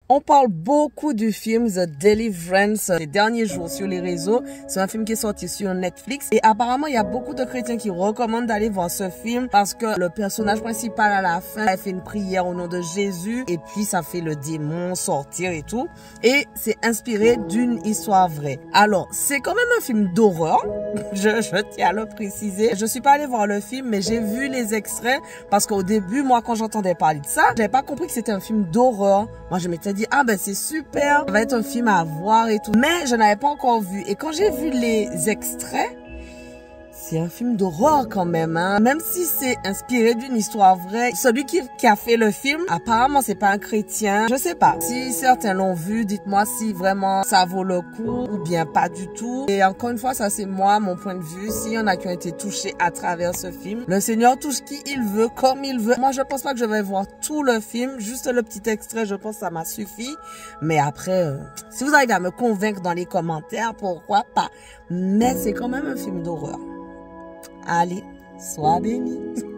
On parle beaucoup du film The Deliverance ces derniers jours sur les réseaux. C'est un film qui est sorti sur Netflix. Et apparemment, il y a beaucoup de chrétiens qui recommandent d'aller voir ce film parce que le personnage principal à la fin, elle fait une prière au nom de Jésus et puis ça fait le démon sortir et tout. Et c'est inspiré d'une histoire vraie. Alors, c'est quand même un film d'horreur. Je tiens à le préciser. Je suis pas allée voir le film, mais j'ai vu les extraits parce qu'au début, moi, quand j'entendais parler de ça, j'avais pas compris que c'était un film d'horreur. Moi, je m'étais dit, ah ben c'est super, ça va être un film à voir et tout. Mais je n'avais pas encore vu. Et quand j'ai vu les extraits, c'est un film d'horreur quand même, hein. Même si c'est inspiré d'une histoire vraie, celui qui a fait le film, apparemment c'est pas un chrétien. Je sais pas. Si certains l'ont vu, dites-moi si vraiment ça vaut le coup ou bien pas du tout. Et encore une fois, ça c'est moi, mon point de vue. S'il y en a qui ont été touchés à travers ce film, le Seigneur touche qui il veut, comme il veut. Moi, je pense pas que je vais voir tout le film. Juste le petit extrait, je pense que ça m'a suffi. Mais après, si vous arrivez à me convaincre dans les commentaires, pourquoi pas. Mais c'est quand même un film d'horreur. Allez, sois béni.